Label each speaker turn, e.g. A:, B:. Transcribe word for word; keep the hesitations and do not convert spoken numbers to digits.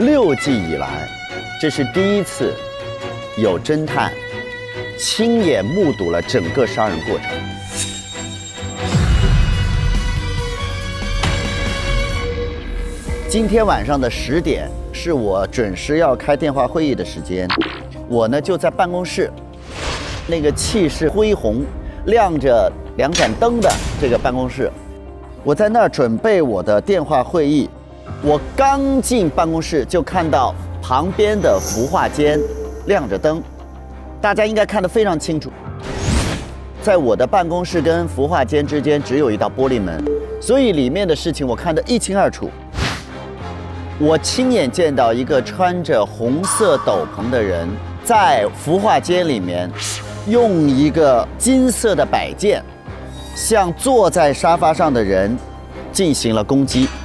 A: 六季以来，这是第一次有侦探亲眼目睹了整个杀人过程。今天晚上的十点是我准时要开电话会议的时间，我呢就在办公室，那个气势恢宏、亮着两盏灯的这个办公室，我在那儿准备我的电话会议。我刚进办公室就看到旁边的孵化间亮着灯，大家应该看得非常清楚。在我的办公室跟孵化间之间只有一道玻璃门，所以里面的事情我看得一清二楚。我亲眼见到一个穿着红色斗篷的人在孵化间里面用一个金色的摆件向坐在沙发上的人进行了攻击。